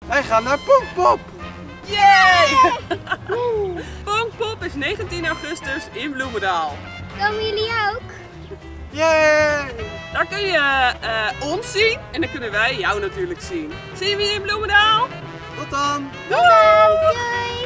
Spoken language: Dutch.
Wij gaan naar Pinkpop. Yay! Pinkpop is 19 augustus in Bloemendaal. Komen jullie ook? Yay! Daar kun je ons zien en dan kunnen wij jou natuurlijk zien. Zien we je in Bloemendaal? Tot dan! Doei! Doei!